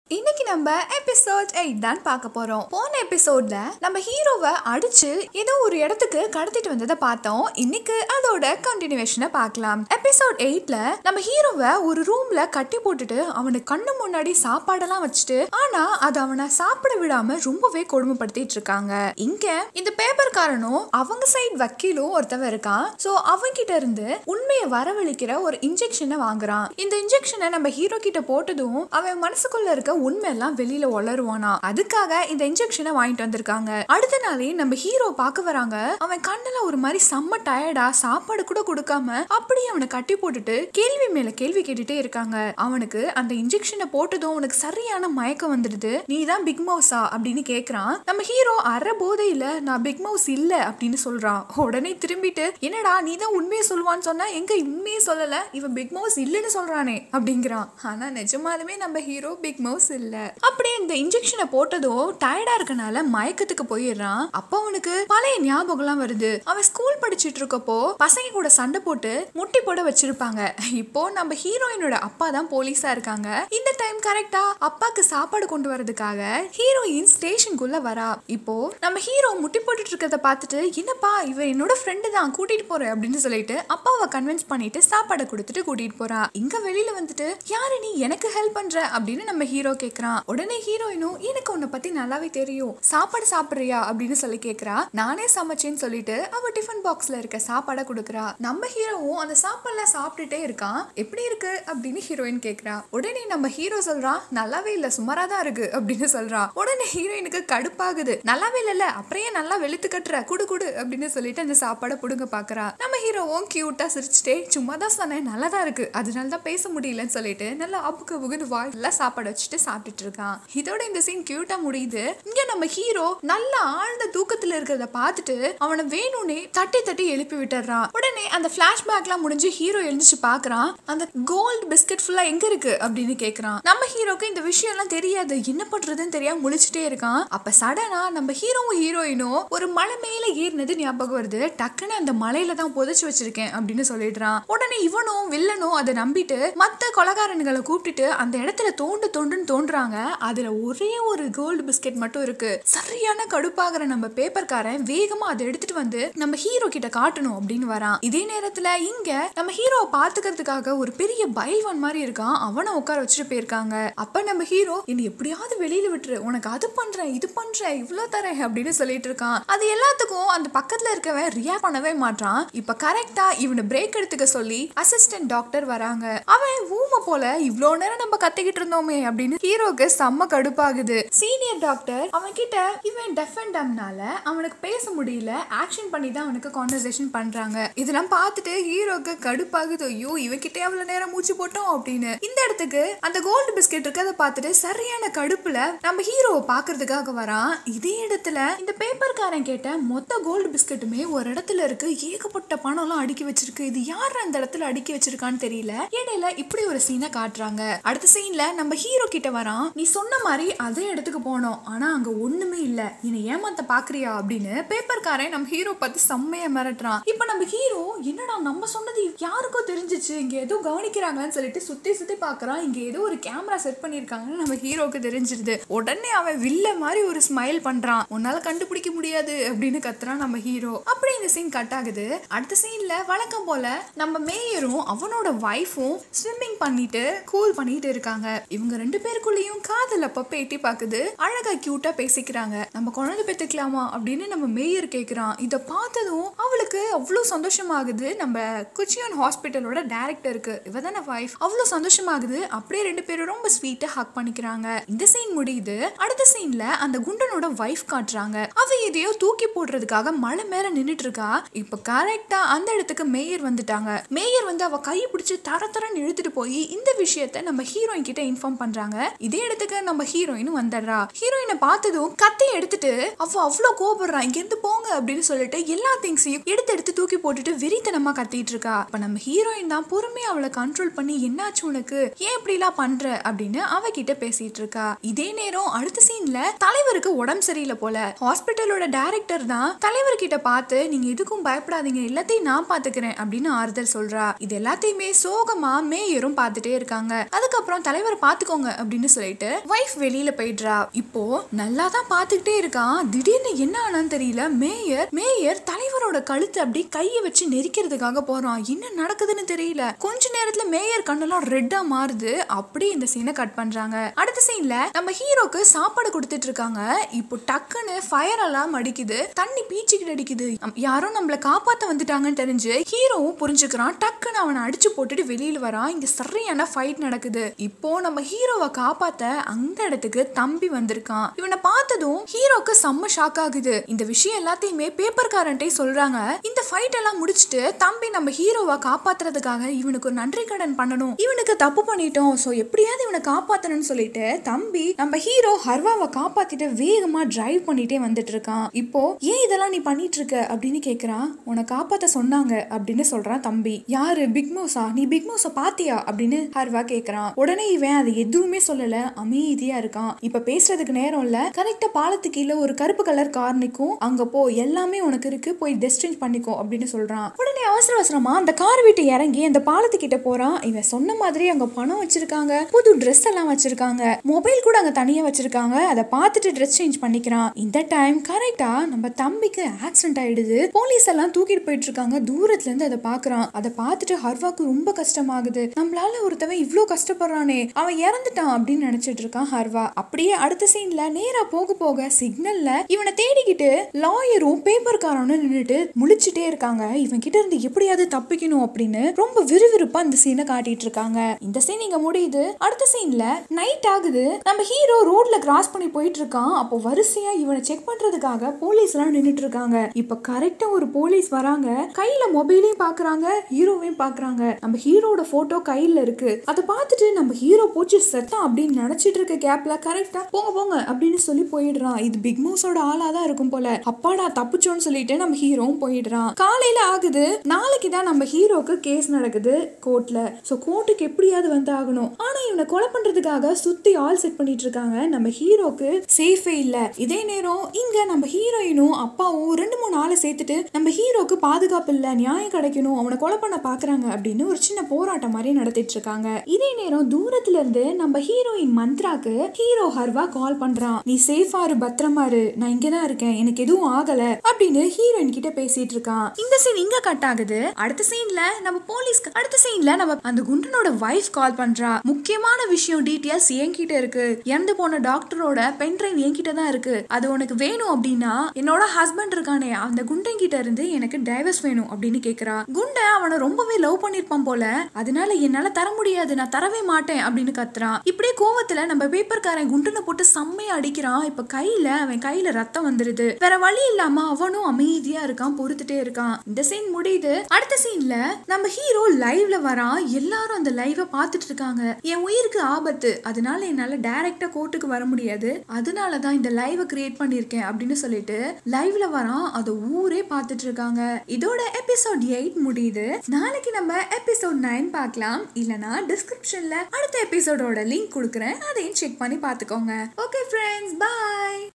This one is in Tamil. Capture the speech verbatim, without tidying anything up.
இன்னைக்கு நம்ம எபிசோட் எயிட் தான் பார்க்க போறோம். போன எபிசோட்ல நம்ம ஹீரோவை அடிச்சு ஏதோ ஒரு இடத்துக்கு கடத்திட்டு வந்ததை பார்த்தோம். இன்னைக்கு அதோட கண்டினியூவேஷனை பார்க்கலாம். எபிசோட் எயிட்ல நம்ம ஹீரோவை ஒரு ரூம்ல கட்டி போட்டுட்டு அவனுக்கு கண்ணு முன்னாடி சாப்பாடெல்லாம் வச்சுட்டு ஆனா அது அவனை சாப்பிட விடாம ரொம்பவே கொடுமைப்படுத்திட்டு இருக்காங்க. இங்க இந்த பேப்பர்காரனும் அவங்க சைடு வக்கீலும் ஒருத்தவன் இருக்கான். சோ அவங்கிட்ட இருந்து உண்மையை வரவழைக்கிற ஒரு இன்ஜெக்ஷனை வாங்குறான். இந்த இன்ஜெக்ஷனை நம்ம ஹீரோ கிட்ட போட்டதும் அவன் மனசுக்குள்ள இருக்க உண்மை எல்லாம் வெளியில வளருவானா. அதுக்காக இந்த இன்ஜெக்ஷனை வாங்கிட்டு வந்திருக்காங்க. அடுத்த நாளே நம்ம ஹீரோ பார்க்க வராங்க. அவன் கண்ணுல ஒரு மாதிரி செம்ம டயர்டா சாப்பாடு கூட கொடுக்காம அப்படியே அவனை கட்டி போட்டுட்டு கேள்வி மேல கேள்வி கேட்டுட்டே இருக்காங்க. அவனுக்கு அந்த இன்ஜெக்ஷனை போட்டதும் அவனுக்கு சரியான மயக்கம் வந்துடுது. நீ தான் பிக் மவுஸா அப்படின்னு கேக்குறான். நம்ம ஹீரோ அரை போதையில நான் பிக் மவுஸ் இல்ல அப்படின்னு சொல்றான். உடனே திரும்பிட்டு என்னடா நீ தான் உண்மையை சொல்லுவான்னு சொன்னா எங்க உண்மையே சொல்லல, இவன் பிக் மவுஸ் இல்லன்னு சொல்றானே அப்படிங்கிறான். ஆனா நிஜமாலுமே நம்ம ஹீரோ பிக் மவுஸ் இல்ல. அப்படியே இந்த இன்ஜெக்ஷனை போட்டதும் டயர்டா இருக்கனால மயக்கத்துக்கு போயிடுறான். அப்ப அவனுக்கு பழைய ஞாபகம் எல்லாம் வருது. அவன் ஸ்கூல் படிச்சிட்டு இருக்கப்போ பசங்க கூட சண்டை போட்டு முட்டி போட வச்சிருப்பாங்க. இப்போ நம்ம ஹீரோயினோட அப்பா தான் போலீஸா இருக்காங்க. இந்த டைம் கரெக்டா அப்பாக்கு சாப்பாடு கொண்டு வரதுக்காக ஹீரோயின் ஸ்டேஷனுக்குள்ள வரா. இப்போ நம்ம ஹீரோ முட்டி போட்டுட்டு இருக்கிறத பார்த்துட்டு என்னப்பா இவன் என்னோட ஃப்ரெண்டு தான் கூட்டிட்டு போறேன் அப்படின்னு சொல்லிட்டு அப்பாவை கன்வின்ஸ் பண்ணிட்டு சாப்பாடை கொடுத்துட்டு கூட்டிட்டு போறா. இங்க வெளியில வந்துட்டு யாரு நீ எனக்கு ஹெல்ப் பண்ற அப்படின்னு நம்ம ஹீரோ கேக்குறான். உடனே ஹீரோயினும் எனக்கு உன்னை பத்தி நல்லாவே தெரியும், சாப்பாடு சாப்பிடுறியா அப்படின்னு சொல்லி கேக்குறா. நானே சமைச்சேன்னு சொல்லிட்டு அவ டிஃபன் பாக்ஸ்ல இருக்க சாப்பாடை கொடுக்குறா. நம்ம ஹீரோவும் அந்த சாப்பாடுலாம் சாப்பிட்டுட்டே இருக்கான். எப்படி இருக்கு அப்படின்னு ஹீரோயின் கேக்குறா. உடனே நம்ம ஹீரோ சொல்றான் நல்லாவே இல்ல சுமாரா தான் இருக்கு அப்படின்னு சொல்றான். உடனே ஹீரோயினுக்கு கடுப்பாகுது. நல்லாவே இல்ல அப்புறையே நல்லா வெளுத்து கட்டுற குடு குடு அப்படின்னு சொல்லிட்டு அந்த சாப்பாடை புடுங்க பாக்குறா. நம்ம ஹீரோவும் கியூட்டா சிரிச்சுட்டே சும்மாதான் சொன்னேன் நல்லாதான் இருக்கு அதனால தான் பேச முடியலன்னு சொல்லிட்டு நல்லா அப்புக்கு புகுன்னு வாயில சாப்பாடு வச்சுட்டு சாப்பிட்டுட்டு இருக்கான். இதோட இந்த சீன் கியூட்டா முடியுது. இங்க நம்ம ஹீரோ நல்ல ஆழ்ந்த தூக்கத்துல இருக்கிறத பார்த்துட்டு அவனை வேணும்னே தட்டி தட்டி எழுப்பி விட்டுறான். உடனே அந்த பிளாஷ்பேக் எல்லாம் முடிஞ்சு ஹீரோ எழுந்துச்சு பாக்குறான். அந்த கோல்டு பிஸ்கட் ஃபுல்லா எங்க இருக்கு அப்படின்னு கேக்குறான். நம்ம ஹீரோக்கு இந்த விஷயம் எல்லாம் தெரியாது, என்ன பண்றதுன்னு தெரியாம முழிச்சுட்டே இருக்கான். அப்ப சடனா நம்ம ஹீரோவும் ஹீரோயினும் ஒரு மலை மேல ஏறினது ஞாபகம் வருது. டக்குன்னு அந்த மலையில தான் புதைச்சு வச்சிருக்கேன் அப்படின்னு சொல்லிடுறான். உடனே இவனும் வில்லனும் அதை நம்பிட்டு மத்த கொலகாரன்களை கூப்பிட்டுட்டு அந்த இடத்துல தோண்டு தோண்டுன்னு தோன்றாங்க. அதுல ஒரே ஒரு கோல்டு பிஸ்கெட் மட்டும் இருக்கு. சரியான கடுப்பாகிற நம்ம பேப்பர்காரன் வேகமா அதை எடுத்துட்டு வந்து நம்ம ஹீரோ கிட்ட காட்டணும் அப்படின்னு வரான். இதே நேரத்துல இங்க நம்ம ஹீரோவை பாத்துக்கிறதுக்காக ஒரு பெரிய பைல்வான் மாதிரி இருக்கான். அவனை உட்கார வச்சுட்டு போயிருக்காங்க. அப்ப நம்ம ஹீரோ என்ன எப்படியாவது வெளியில விட்டுரு, உனக்கு அது பண்றேன் இது பண்றேன் இவ்வளவு தரேன் அப்படின்னு சொல்லிட்டு இருக்கான். அது எல்லாத்துக்கும் அந்த பக்கத்துல இருக்கவன் ரியாக்ட் பண்ணவே மாட்டான். இப்ப கரெக்டா இவனை பிரேக் எடுத்துக்க சொல்லி அசிஸ்டன்ட் டாக்டர் வராங்க. அவன் ஊமை போல இவ்வளவு நேரம் நம்ம கத்திக்கிட்டு இருந்தோமே அப்படின்னு ஹீரோக்கு செம்ம கடுப்பாகுது. சீனியர் டாக்டர் அவன் கிட்ட இவன் டெஃப் அண்ட் டம்னால அவனுக்கு பேச முடியல, ஆக்ஷன் பண்ணி தான் அவனுக்கு கான்வர்சேஷன் பண்றாங்க. இதெல்லாம் பார்த்துட்டு ஹீரோக்கு கடுப்பாகுது. ஐயோ இவன் கிட்ட எவ்வளவு நேரம் மூச்சு போட்டோம் அப்படின்னு. இந்த இடத்துக்கு அந்த கோல்டு பிஸ்கெட் இருக்கதை பார்த்துட்டு சரியான கடுப்புல நம்ம ஹீரோவை பாக்குறதுக்காக வரான். இதே இடத்துல இந்த பேப்பர்காரன் கேட்ட மொத்த கோல்டு பிஸ்கெட்டுமே ஒரு இடத்துல இருக்கு. ஏகப்பட்ட பணம் எல்லாம் அடுக்கி வச்சிருக்கு. இது யார் அந்த இடத்துல அடுக்கி வச்சிருக்கான்னு தெரியல. இடையில இப்படி ஒரு சீனை காட்டுறாங்க. அடுத்த சீன்ல நம்ம ஹீரோ கிட்ட வரான். நீ சொன்ன மாதிரி அதே இடத்துக்கு போனோம், ஆனா அங்க ஒண்ணுமே இல்ல, என்னை ஏமாத்த பாக்குறியா அப்படின்னு பேப்பர்காரன் நம்ம ஹீரோ பார்த்து செம்மையா மிரட்டுறான். இப்ப நம்ம ஹீரோ என்னடா நம்ம சொன்னது யாருக்கோ தெரிஞ்சிச்சு, இங்க ஏதோ கவனிக்கிறாங்கன்னு சொல்லிட்டு சுத்தி சுத்தி பாக்குறான். இங்க ஏதோ ஒரு கேமரா செட் பண்ணிருக்காங்கன்னு நம்ம ஹீரோக்கு தெரிஞ்சிருது. உடனே அவன் வில்ல மாதிரி ஒரு ஸ்மைல் பண்றான். உன்னால கண்டுபிடிக்க முடியாது அப்படின்னு கத்துறான் நம்ம ஹீரோ. அப்படி இந்த சீன் கட் ஆகுது. அடுத்த சீன்ல வழக்கம் போல நம்ம மேயரும் அவனோட வைஃபும் ஸ்விம்மிங் பண்ணிட்டு கூல் பண்ணிட்டு இருக்காங்க. இவங்க ரெண்டு பேருக்குள்ளேயும் காதல் அப்பப்ப எட்டி பாக்குது. அழகா கியூட்டா பேசிக்கிறாங்க. நம்ம குழந்தை பெத்துக்கலாமா அப்படின்னு நம்ம மேயர் கேக்குறான். இத பார்த்ததும் அவளுக்கு அவ்வளவு சந்தோஷமாகுது. நம்ம குச்சியன் ஹாஸ்பிட்டலோட டைரக்டருக்கு இவதான வைஃப் அவ்வளவு சந்தோஷமாகுது. அப்படியே ரெண்டு பேரும் ரொம்ப ஸ்வீட்டா ஹக் பண்ணிக்கிறாங்க. இந்த சீன் முடியுது. அடுத்த சீன்ல அந்த குண்டனோட வைஃப் காட்டுறாங்க. அவ எதையோ தூக்கி போடுறதுக்காக மலை மேல நின்னுட்டு இருக்கா. இப்ப கரெக்டா அந்த இடத்துக்கு மேயர் வந்துட்டாங்க. மேயர் வந்து அவ கை பிடிச்சு தர தரன்னு இழுத்துட்டு போய் இந்த விஷயத்த நம்ம ஹீரோயின் கிட்ட இன்ஃபார்ம் பண்றாங்க. இதே இடத்துக்கு நம்ம ஹீரோயினும் வந்துடுறா. ஹீரோயினை பார்த்ததும் கத்தையை எடுத்துட்டு அவ அவ்வளவு கோபப்படுறான். இங்க இருந்து போங்க அப்படின்னு சொல்லிட்டு எல்லா திங்ஸையும் எடுத்து எடுத்து தூக்கி போட்டுட்டு வெறித்தனமா கத்திட்டு இருக்கா. அப்ப நம்ம ஹீரோயின் தான் பொறுமையா அவளை கண்ட்ரோல் பண்ணி என்னாச்சு உனக்கு, ஏன் இப்படி எல்லாம் பண்ற அப்படின்னு அவகிட்ட பேசிட்டு இருக்கா. இதே நேரம் அடுத்த சீன்ல தலைவருக்கு உடம்பு சரியில்லை போல. ஹாஸ்பிட்டலோட டைரக்டர் தான் தலைவர்கிட்ட பார்த்து நீங்க எதுக்கும் பயப்படாதீங்க, எல்லாத்தையும் நான் பாத்துக்கிறேன் அப்படின்னு ஆறுதல் சொல்றா. இது எல்லாத்தையுமே சோகமா மேயரும் பார்த்துட்டே இருக்காங்க. அதுக்கப்புறம் தலைவர் பாத்துக்கோங்க அப்படின்னு அப்படின்னு சொல்லிட்டு வைஃப் வெளியில போயிடுறா. இப்போ நல்லா தான் பாத்துக்கிட்டே இருக்கான். திடீர்னு என்ன ஆனான்னு தெரியல. மேயர் மேயர் தலைவரோட கழுத்தை அப்படி கையை வச்சு நெரிக்கிறதுக்காக போறான். என்ன நடக்குதுன்னு தெரியல. கொஞ்ச நேரத்துல மேயர் கண்ணெல்லாம் ரெட்டா மாறுது. அப்படி இந்த சீனை கட் பண்றாங்க. அடுத்த சீன்ல நம்ம ஹீரோக்கு சாப்பாடு கொடுத்துட்டு இருக்காங்க. இப்போ டக்குன்னு ஃபயர் எல்லாம் அடிக்குது. தண்ணி பீச்சிக்கிட்டு அடிக்குது. யாரோ நம்மள காப்பாத்த வந்துட்டாங்கன்னு தெரிஞ்சு ஹீரோவும் புரிஞ்சுக்கிறான். டக்குன்னு அவனை அடிச்சு போட்டுட்டு வெளியில வரான். இங்க சரியான ஃபைட் நடக்குது. இப்போ நம்ம ஹீரோவை காப்பாத்த அந்த இடத்துக்கு தம்பி வந்திருக்கான். இவனை பார்த்ததும் ஹீரோக்கு செம்ம ஷாக் ஆகுது. இந்த விஷயம் எல்லாத்தையுமே பேப்பர்காரன்ட்டே சொல்றாங்க. இந்த ஃபைட் எல்லாம் முடிச்சுட்டு தம்பி நம்ம ஹீரோவை காப்பாத்துறதுக்காக இவனுக்கு ஒரு நன்றி கடன் பண்ணணும். இவனுக்கு தப்பு பண்ணிட்டோம், சோ எப்படியாவது இவனை காப்பாத்தணும்னு சொல்லிட்டு தம்பி நம்ம ஹீரோ ஹர்வாவை காப்பாத்திட்டு வேகமா டிரைவ் பண்ணிட்டே வந்துட்டு இருக்கான். இப்போ ஏன் இதெல்லாம் நீ பண்ணிட்டு இருக்க அப்படின்னு கேக்குறான். உன்னை காப்பாத்த சொன்னாங்க அப்படின்னு சொல்றான் தம்பி. யாரு? பிக் மோஸா? நீ பிக் மோஸ பாத்தியா அப்படின்னு ஹர்வா கேக்குறான். உடனே இவன் அது எதுவுமே சொல்லல, அமைதியா இருக்கான். இப்ப பேசுறதுக்கு நேரம் இல்ல. கரெக்டா பாலத்துக்கு கீழே ஒரு கருப்பு கலர் கார் நிக்கும். அங்க போ, எல்லாமே உனக்கு இருக்கு, போய் டெஸ்டின் பண்ணிக்கோ அப்படின்னு சொல்றான். உடனே அவசர அவசரமா அந்த கார் விட்டு இறங்கி அந்த பாலத்துக்கிட்ட போறான். இவன் சொன்ன மாதிரி அங்க பணம் வச்சிருக்காங்க, புது ட்ரெஸ் எல்லாம் வச்சிருக்காங்க, மொபைல் கூட அங்க தனியா வச்சிருக்காங்க. அதை பார்த்துட்டு ட்ரெஸ் சேஞ்ச் பண்ணிக்கிறான். இந்த டைம் கரெக்டா நம்ம தம்பிக்கு ஆக்சிடென்ட் ஆயிடுது. போலீஸ் எல்லாம் தூக்கிட்டு போயிட்டு இருக்காங்க. தூரத்துல இருந்து அதை பாக்குறான். அதை பார்த்துட்டு ஹர்வாக்கு ரொம்ப கஷ்டமாகுது. நம்மளால ஒருத்தவன் இவ்ளோ கஷ்டப்படுறானே, அவன் இறந்துட்டான் அப்படின்னு நினைச்சிட்டு இருக்கான் ஹர்வா. அப்படியே அடுத்த சீன்ல நேரா போக போக சிக்னல்ல இவனை தேடிக்கிட்டு லாயரும் பேப்பர்காரனும் நின்னுட்டு முழிச்சுட்டே இருக்காங்க. இவன் கிட்ட இருந்து எப்படியாவது தப்பிக்கணும் அப்படின்னு ரொம்ப விறுவிறுப்பா இந்த சீனை காட்டிட்டு இருக்காங்க. இந்த சீன் இங்க முடியுது. அடுத்த சீன்ல நைட் ஆகுது. நம்ம ஹீரோ ரோட்ல கிராஸ் பண்ணி போயிட்டு இருக்கான். அப்போ வரிசையா இவனை செக் பண்றதுக்காக போலீஸ் எல்லாம் நின்னுட்டு இருக்காங்க. இப்ப கரெக்டா ஒரு போலீஸ் வராங்க. கையில மொபைலையும் பாக்குறாங்க, ஹீரோவையும் பாக்குறாங்க. நம்ம ஹீரோட போட்டோ கையில இருக்கு. அதை பார்த்துட்டு நம்ம ஹீரோ போச்சு செத்தான் அப்படின்னு நினைச்சிட்டு இருக்க கேப்ல கரெக்டா போங்க போங்க அப்படின்னு சொல்லி போயிடுறான். இது பிக் மோஸோட ஆளா தான் இருக்கும் போல. அப்பாடா தப்பிச்சோன்னு சொல்லிட்டு நம்ம ஹீரோவும் போயிடுறான். காலையில ஆகுது. நாளைக்கு தான் நம்ம ஹீரோக்கு கேஸ் நடக்குது கோர்ட்ல. சோ கோர்ட்டுக்கு எப்படியாவது வந்து ஆகணும். ஆனா இவனை கொலை பண்றதுக்காக சுத்தி ஆல் செட் பண்ணிட்டு இருக்காங்க. நம்ம ஹீரோக்கு சேஃபே இல்ல. இதே நேரம் இங்க நம்ம ஹீரோயினும் அப்பாவும் ரெண்டு மூணு ஆளை சேர்த்துட்டு நம்ம ஹீரோக்கு பாதுகாப்பு இல்ல, நியாயம் கிடைக்கணும், அவனை கொலை பண்ண பாக்குறாங்க அப்படின்னு ஒரு சின்ன போராட்டம் மாதிரி நடத்திட்டு இருக்காங்க. இதே நேரம் தூரத்துல இருந்து நம்ம ஹீரோயின் மந்த்ராக்கு ஹீரோ ஹர்வா கால் பண்றான். நீ சேஃபா இரு, பத்திரமா இரு, நான் இங்கதான் இருக்கேன், எனக்கு எதுவும் ஆகல அப்படின்னு ஹீரோயின் கிட்ட பேசிட்டு இருக்கான். இந்த சீன் இங்க கட் ஆகுது. அடுத்த சீன்ல நம்ம போலீஸ் அடுத்த சீன்ல நம்ம அந்த குண்டனோட வைஃப் கால் பண்றா. முக்கியமான விஷயம் டீடைல்ஸ் என்கிட்ட இருக்கு. இறந்து போன டாக்டரோட பென் டிரைவ் என்கிட்ட தான் இருக்கு. அது உனக்கு வேணும் அப்படின்னா என்னோட ஹஸ்பண்ட் இருக்கானே அந்த குண்டன் கிட்ட இருந்து எனக்கு டைவர்ஸ் வேணும் அப்படின்னு கேக்குறா. குண்ட அவனை ரொம்பவே லவ் பண்ணிருப்பான் போல. அதனால என்னால தர முடியாது, நான் தரவே மாட்டேன் அப்படின்னு கத்துறான். இப்படியே கோவத்துல நம்ம பேப்பர்காரன் குண்டனை போட்டு செம்மையா அடிக்கிறான். இப்ப கையில அவன் கையில ரத்தம் வந்துருது. வேற வழி இல்லாம அவனும் அமைதியா இருக்கான், பொறுத்துட்டே இருக்கான். இந்த சீன் முடியுது. அடுத்த சீன்ல நம்ம ஹீரோ லைவ்ல வரான். எல்லாரும் அந்த லைவ பாத்துட்டு இருக்காங்க. என் உயிருக்கு ஆபத்து, அதனால என்னால டைரக்டா கோர்ட்டுக்கு வர முடியாது, அதனாலதான் இந்த லைவ கிரியேட் பண்ணிருக்கேன் அப்படின்னு சொல்லிட்டு லைவ்ல வரான். அத ஊரே பாத்துட்டு இருக்காங்க. இதோட எபிசோட் எயிட் முடியுது. நாளைக்கு நம்ம எபிசோட் நைன் பார்க்கலாம். இல்லனா டிஸ்கிரிப்ஷன்ல அடுத்த எபிசோடோட லிங்க் கொடுக்குறேன், அதையும் செக் பண்ணி பாத்துக்கோங்க. Okay friends, by.